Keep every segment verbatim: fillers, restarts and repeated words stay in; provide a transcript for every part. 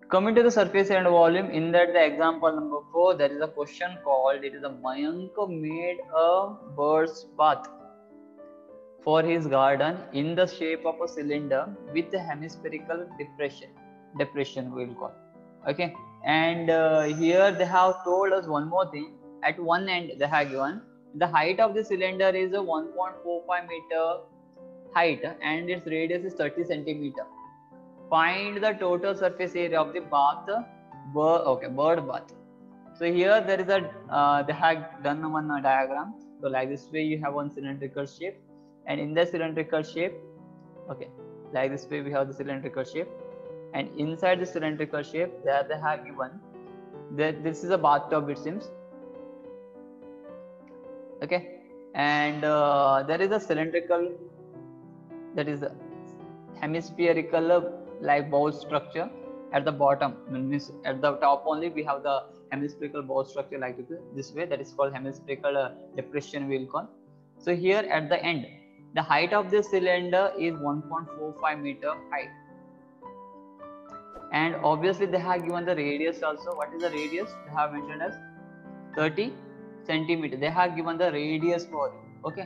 Coming to the surface and volume, in that the example number four, there is a question called, it is a Mayank made a bird's bath for his garden in the shape of a cylinder with a hemispherical depression. Depression we will call. Okay, and uh, here they have told us one more thing. At one end they have given the height of the cylinder is a one point four five meter height and its radius is thirty centimeter. Find the total surface area of the bath, bird, okay, bird bath. So here there is a, uh, they have done one uh, diagram. So like this way you have one cylindrical shape, and in the cylindrical shape, okay, like this way we have the cylindrical shape, and inside the cylindrical shape there they have given that this is a bathtub, it seems. Okay, and uh, there is a cylindrical, that is a hemispherical uh, like bowl structure at the bottom. Means at the top only we have the hemispherical bowl structure like this way, that is called hemispherical uh, depression we will call. So here at the end the height of this cylinder is one point four five meter height, and obviously they have given the radius also. What is the radius? They have mentioned as thirty centimeter. They have given the radius for it. Okay,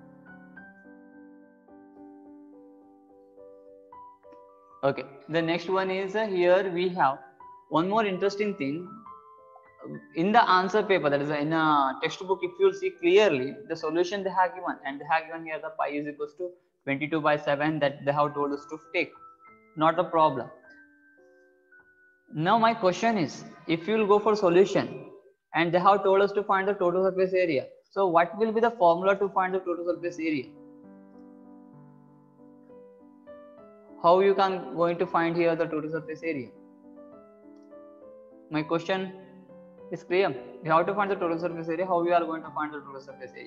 okay, the next one is uh, here we have one more interesting thing in the answer paper, that is in a textbook. If you will see clearly the solution they have given, and they have given here the pi is equals to twenty-two by seven, that they have told us to take. Not a problem. Now my question is, if you will go for solution and they have told us to find the total surface area, so what will be the formula to find the total surface area? How you can going to find here the total surface area? My question is clear. You have to find the total surface area. How we are going to find the total surface area?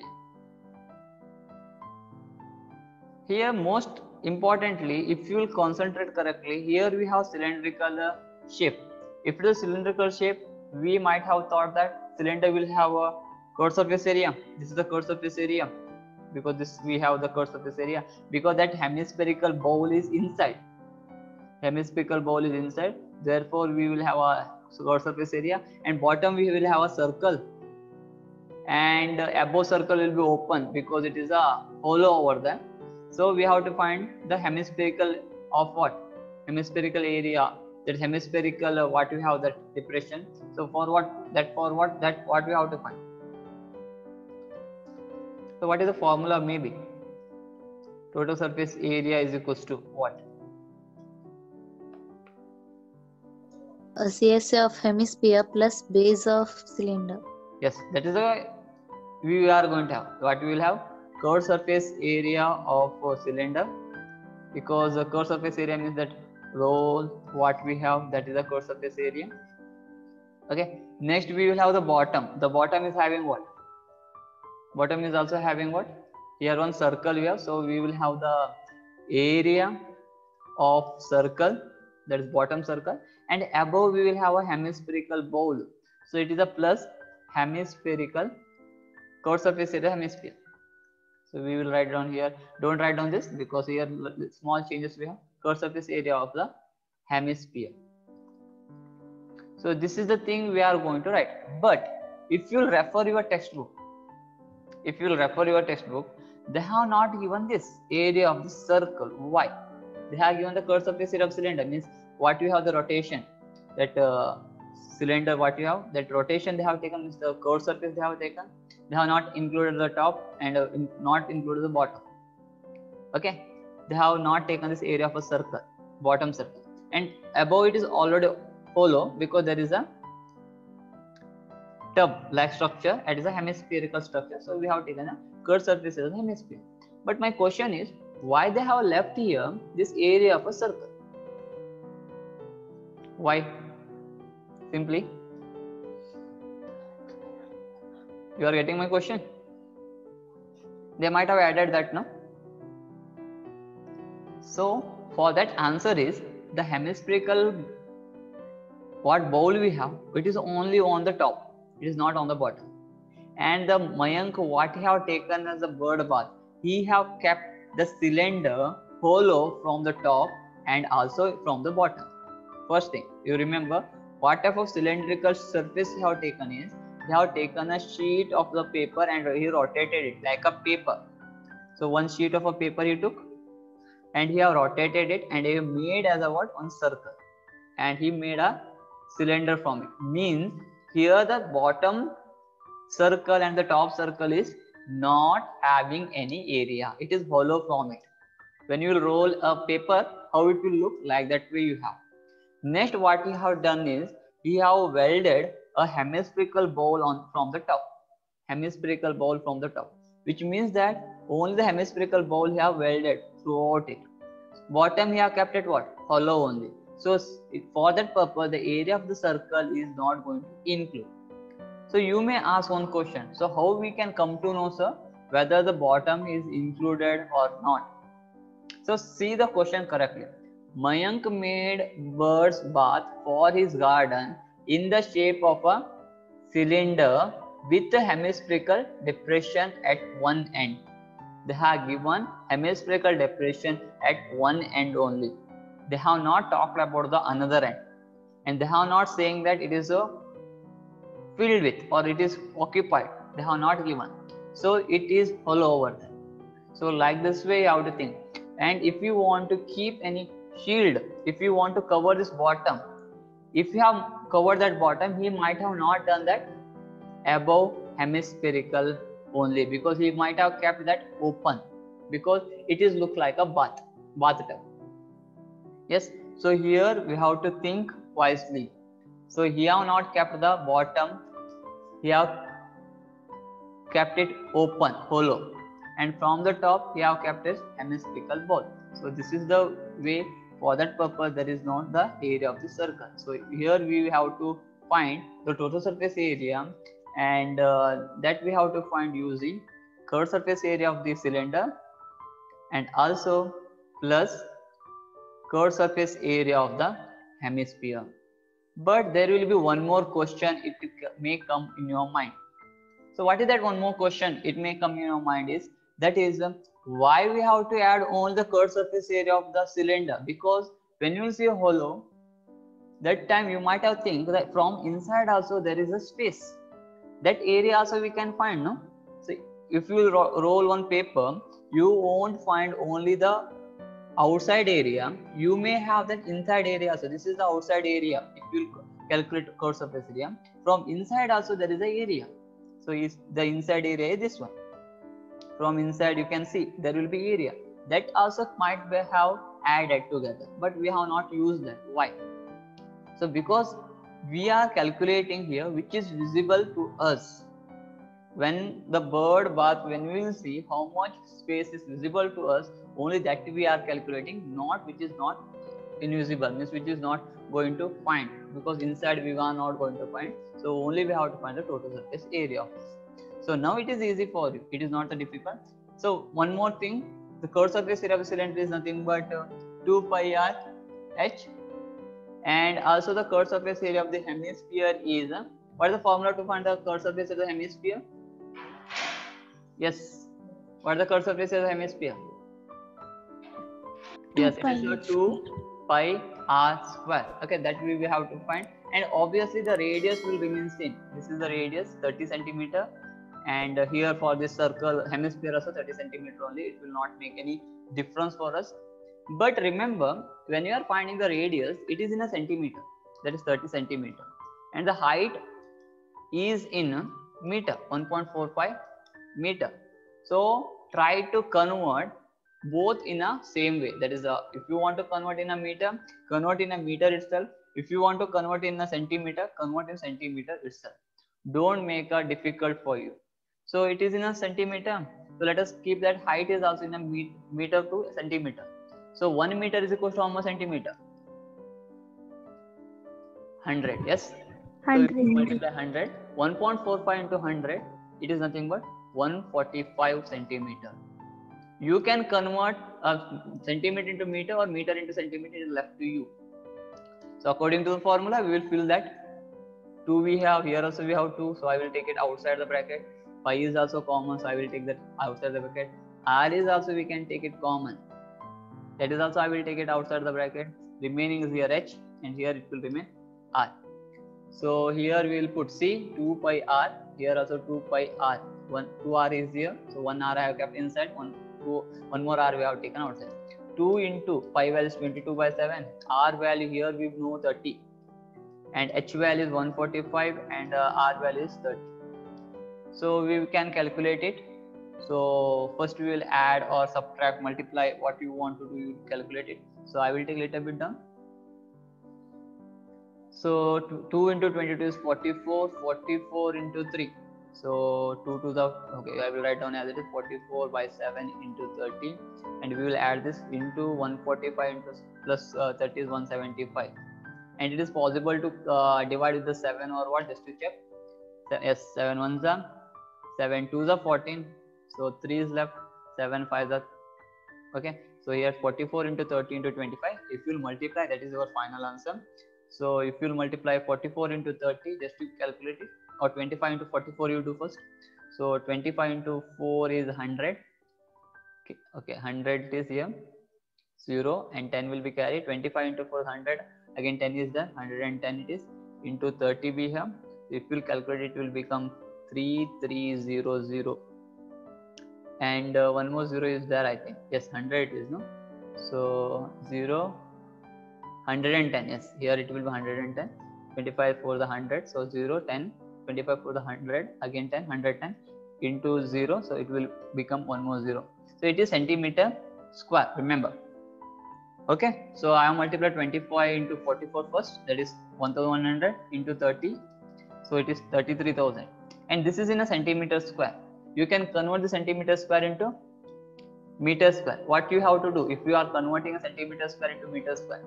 Here most importantly, if you will concentrate correctly, here we have cylindrical uh, shape. If it is a cylindrical shape, we might have thought that cylinder will have a curved surface area. This is the curved surface area, because this we have the curved surface area, because that hemispherical bowl is inside. Hemispherical bowl is inside, therefore we will have a curved surface area, and bottom we will have a circle, and uh, above circle will be open because it is a hollow over there. So we have to find the hemispherical of what? Hemispherical area, that hemispherical uh, what we have, that depression. So for what that for what that what we have to find? So what is the formula? Maybe total surface area is equals to what? A C S of hemisphere plus base of cylinder. Yes, that is a we are going to have. What we will have? Curved surface area of a cylinder, because the curved surface area means that roll what we have, that is the curved surface area. Okay, next we will have the bottom. The bottom is having what? Bottom is also having what? Here one circle we have, so we will have the area of circle, that is bottom circle, and above we will have a hemispherical bowl. So it is a plus hemispherical curved surface area hemisphere. So we will write down here. Don't write down this because here small changes we have. Curved surface area of the hemisphere. So this is the thing we are going to write. But if you will refer your textbook, if you will refer your textbook, they have not given this area of the circle. Why? They have given the curved surface area of cylinder, means what you have the rotation, that uh, cylinder what you have, that rotation they have taken, means the curved surface they have taken. They have not included the top and uh, in, not included the bottom. Okay, they have not taken this area of a circle, bottom circle, and above it is already hollow because there is a tub like structure. It is a hemispherical structure, so we have taken a curved surface as a hemisphere. But my question is, why they have left here this area of a circle? Why? Simply, you are getting my question? They might have added that, no? So for that answer is the hemispherical what bowl we have, it is only on the top, it is not on the bottom. And the Mayank what he have taken as a bird bath, he have kept the cylinder hollow from the top and also from the bottom. First thing, you remember what type of cylindrical surface you have taken is, you have taken a sheet of the paper and he rotated it like a paper. So one sheet of a paper he took and he have rotated it and he made as a what? One circle. And he made a cylinder from it. Means here the bottom circle and the top circle is not having any area. It is hollow from it. When you will roll a paper, how it will look like that way you have. Next, what we have done is we have welded a hemispherical bowl on from the top. Hemispherical bowl from the top, which means that only the hemispherical bowl we have welded throughout it. Bottom we have kept it what? Hollow only. So for that purpose, the area of the circle is not going to include. So you may ask one question. So how we can come to know, sir, whether the bottom is included or not? So see the question correctly. Mayank made bird's bath for his garden in the shape of a cylinder with a hemispherical depression at one end. They have given hemispherical depression at one end only. They have not talked about the another end. And they have not saying that it is a filled with or it is occupied. They have not given. So it is hollow over there. So like this way you have to think. And if you want to keep any shield, if you want to cover this bottom, if you have covered that bottom, he might have not done that above hemispherical only, because he might have kept that open, because it is look like a bath bathtub. Yes, so here we have to think wisely. So he have not kept the bottom, he have kept it open, hollow, and from the top he have kept his hemispherical bowl. So this is the way. For that purpose, there is not the area of the circle. So here we have to find the total surface area, and uh, that we have to find using curved surface area of the cylinder and also plus curved surface area of the hemisphere. But there will be one more question it may come in your mind. So what is that one more question it may come in your mind is, that is uh, why we have to add only the curved surface area of the cylinder? Because when you see a hollow, that time you might have think that from inside also there is a space. That area also we can find, no? So if you ro roll one paper, you won't find only the outside area. You may have that inside area. So this is the outside area. If you calculate curved surface area, from inside also there is a area. So is the inside area is this one. From inside you can see there will be area. That also might be have added together, but we have not used that. Why? So because we are calculating here which is visible to us. When the bird bath, when we will see how much space is visible to us, only that we are calculating, not which is not invisible, means which is not going to find, because inside we are not going to find. So only we have to find the total surface area of this. So now it is easy for you. It is not a difficult. So one more thing, the curved surface area of the cylinder is nothing but uh, two pi r h, and also the curved surface area of the hemisphere is uh, what is the formula to find the curved surface of the hemisphere? Yes, what is the curved surface of the hemisphere? Yes, it is two pi r square. Okay, that we will have to find, and obviously the radius will remain same. This is the radius, thirty centimeter. And here for this circle hemisphere also thirty centimeter only. It will not make any difference for us. But remember, when you are finding the radius, it is in a centimeter, that is thirty centimeter, and the height is in meter, one point four five meter. So try to convert both in a same way. That is, a, if you want to convert in a meter, convert in a meter itself. If you want to convert in a centimeter, convert in centimeter itself. Don't make it difficult for you. So it is in a centimeter. So let us keep that height is also in a meter to centimeter. So one meter is equal to how much centimeter? one hundred. Yes. one hundred. So if you multiply one hundred, one point four five into one hundred, it is nothing but one hundred forty-five centimeter. You can convert a centimeter into meter or meter into centimeter, is left to you. So according to the formula, we will fill that. two we have, here also we have two, so I will take it outside the bracket. Pi is also common, so I will take that outside the bracket. R is also we can take it common. That is also I will take it outside the bracket. Remaining is here h. and here it will remain r. So here we will put C two pi r, here also two pi r. One two r is here, so one r I have kept inside, one two one more r we have taken outside. two into pi value is twenty-two by seven, r value here we know thirty, and h value is one forty-five, and uh, r value is thirty. So we can calculate it. So first we will add or subtract, multiply, what you want to do, you calculate it. So I will take a little bit down. So two into twenty-two is forty-four, forty-four into three. So two to the, okay, I will write down as it is forty-four by seven into thirty, and we will add this into one forty-five into plus uh, thirty is one seventy-five. And it is possible to uh, divide with the seven or what, just to check. Yes, seven ones are, seven twos are fourteen. So three is left, seven fives are, okay. So here forty-four into thirty into twenty-five. If you will multiply, that is your final answer. So if you will multiply forty-four into thirty, just to calculate it, or twenty-five into forty-four you do first. So twenty-five into four is one hundred. Okay, okay, one hundred is here, zero, and ten will be carried. twenty-five into four is one hundred. Again ten is there, one hundred ten it is. Into thirty we have. If you will calculate it, will become three three zero zero. And uh, one more zero is there, I think. Yes, one hundred it is, no? So zero, one hundred ten. Yes, here it will be one hundred ten. twenty-five for the one hundred. So zero, ten, twenty-five for the one hundred. Again ten, one hundred ten into zero. So it will become one more zero. So it is centimeter square. Remember. Okay. So I have multiplied twenty-five into forty-four first. That is one thousand one hundred into thirty. So it is thirty-three thousand. And this is in a centimeter square. You can convert the centimeter square into meter square. What you have to do if you are converting a centimeter square into meter square?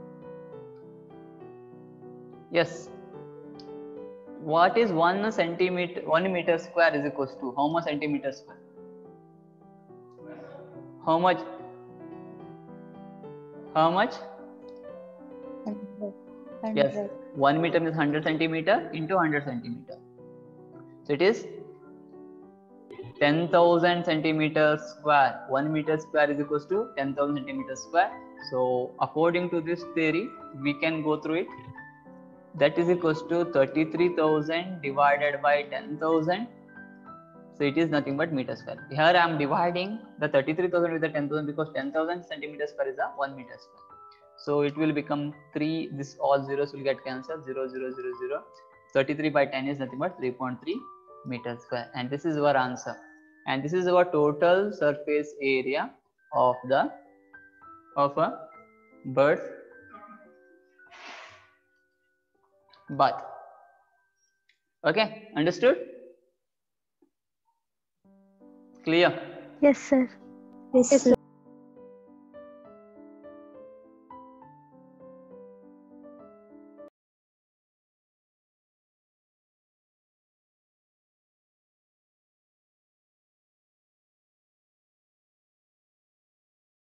Yes. What is one centimeter, one meter square is equals to how much centimeter square? How much? How much? one hundred. Yes. One meter means one hundred centimeter into one hundred centimeter. So it is ten thousand centimeters square. One meter square is equals to ten thousand centimeters square. So according to this theory, we can go through it. That is equals to thirty-three thousand divided by ten thousand. So it is nothing but meter square. Here I am dividing the thirty-three thousand with the ten thousand because ten thousand centimeters square is a one meter square. So it will become three. This all zeros will get cancelled. zero, zero, zero, zero. thirty-three by ten is nothing but three point three meters square. And this is our answer. And this is our total surface area of the of a bird's bath. Okay, understood? Clear? Yes, sir. Yes, sir.